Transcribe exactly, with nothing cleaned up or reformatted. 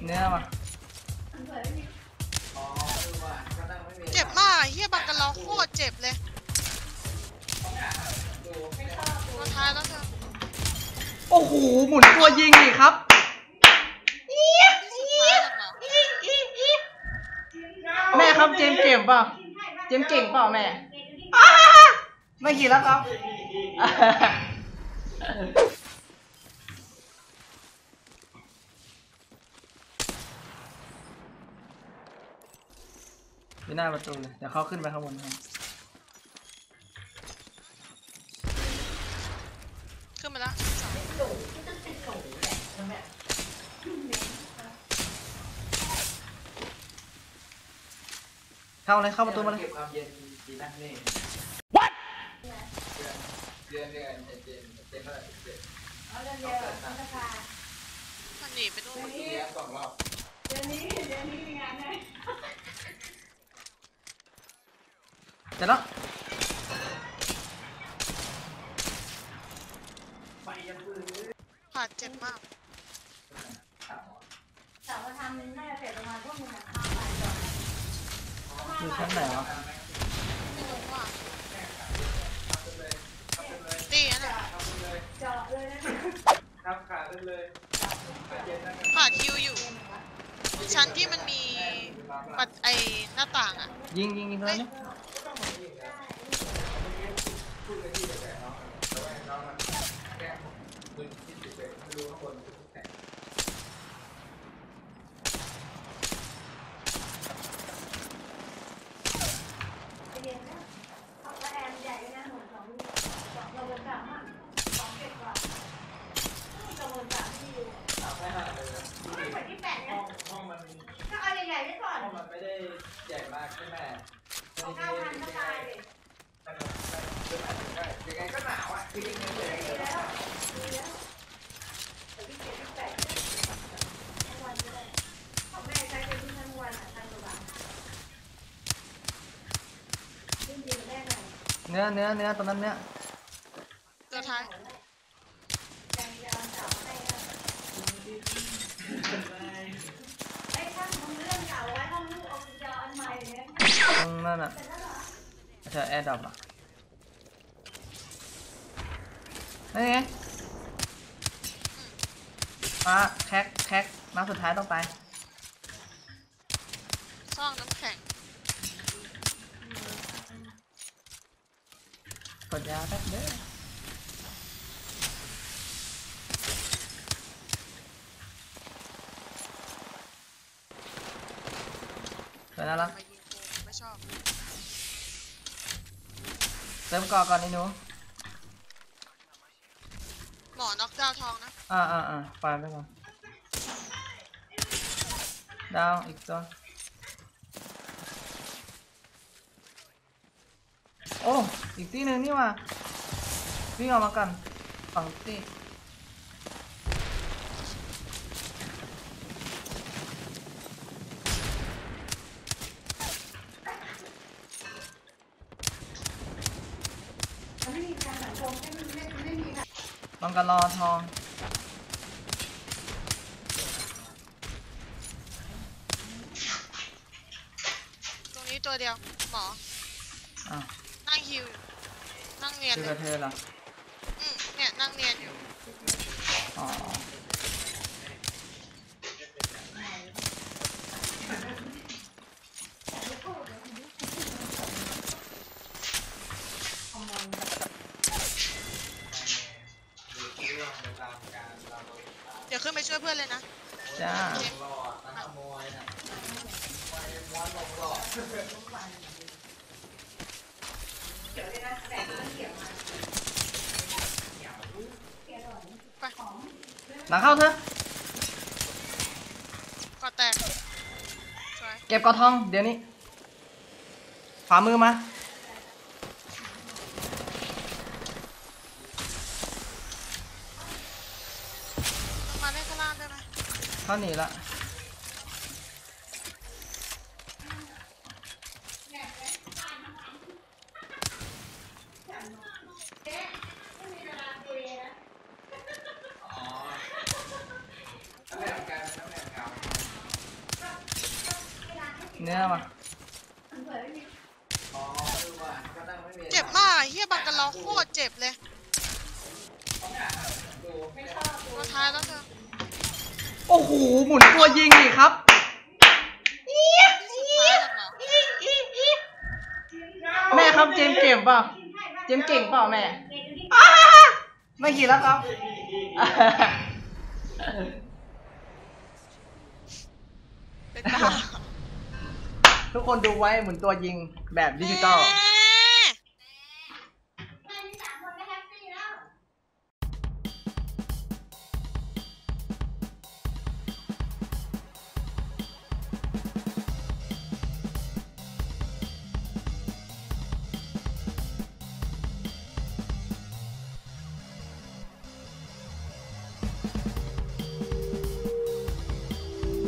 เนื้อมาเจ็บมากเฮียบังกันเราโคตรเจ็บเลยตัวท้ายแล้วเธอโอ้โหหมุนตัวยิงอีกครับแม่ครับเจมเก่งเปล่าเจมเก่งเปล่าแม่ไม่กี่แล้วครับอยู่หน้าประตูเลยเดี๋ยวเขาขึ้นไปข้างบนให้ขึ้นมาแล้วเข้าเลยเข้าประตูมาเลย What เดือนเดือนเจนเจนเจนเท่าไหร่เจนเอาเดือนเดียวมันหนีไปดูเดือนสองรอบเดือนนี้เดือนนี้มีงานไหมเสร็จแล้วผ่าเจ็บมากแต่ว่าทำน่าจะเสร็จประมาณพวกมึงอ่ะข้าวไปก่อนอยู่ชั้นไหนวะไม่รู้ว่าตีนะเจาะเลยนะทำขาดเลยผ่าคิวอยู่ชั้นที่มันมีปัดไอหน้าต่างอ่ะยิงยิงยิงเลยนะพูดกันที่แต่น้องแต่ว่าน้องมันแก้มือที่ติดเลยไม่รู้ข้างบนแต่เย็นนะเขาก็แอมใหญ่นะหนุนสองสองระเบิดสามอ่ะสองเก็บกว่าระเบิดสามที่อยู่ไม่ห่างเลยไม่เหมือนที่แปดนะห้องมันถ้าเอาใหญ่ๆไว้ก่อนห้องมันไม่ได้ใหญ่มากใช่ไหมเอาเก้าพันก็ตายเลยยังไงก็หนาวอ่ะคือยังไงเลยแล้วแล้วแต่ที่เจ็ดที่แปดทั้งวันก็ได้ของแม่ใช้เป็นที่ทั้งวันอ่ะทั้งตัวจริงๆแม่หน่อยเนื้อเนื้อเนื้อตรงนั้นเนื้อตัวท้ายยังจะเอาเก่าให้ไอ้ท่านทำเรื่องเก่าไว้ห้องลูกเอาจะอันใหม่เนี่ยตรงนั้นอ่ะใช่แอร์ดับอ่ะนี่ไงมาแคกแคกมาสุดท้ายต้องไปซ่องน้ำแข็งกดยาแป๊บเด้อไปน่ารักไม่ชอบเติมก่อก่อนไอ้หนูหมอน็อกดาวทองนะอ่าอ่าอ่าไปไปก่อนดาวอีกตัวโอ้อีกที่หนึ่งนี่ว่ะวิ่งออกมากันฝั่งที่บังกะลอทองตรงนี้ตัวเดียวหมออ่ะนั่งฮิวนั่งเนียนคือกระเทยเหรออืมเนี่ยนั่งเนียนอยู่อ๋อเดี๋ยวขึ้นไปช่วยเพื่อนเลยนะจ้าหลังเข้าเถอะกอดแตกเก็บกอทองเดี๋ยวนี้ขวามือมามาเล่นข้างล่างได้ไหมเขาหนีละเนี่ยมาอ๋อดูว่าก็นั่งไม่มีเจ็บมากเฮียบังกันเราโคตรเจ็บเลยดูไม่ได้ตัวท้ายแล้วเธอโอ้โหหมุนตัวยิงอีกครับสุดท้ายแล้วเหรอแม่ครับเจมส์เก่งเปล่าเจมส์เก่งเปล่าแม่อ้าไม่กี่แล้วครับเป็นบ้าทุกคนดูไว้หมุนตัวยิงแบบดิจิตอลแม่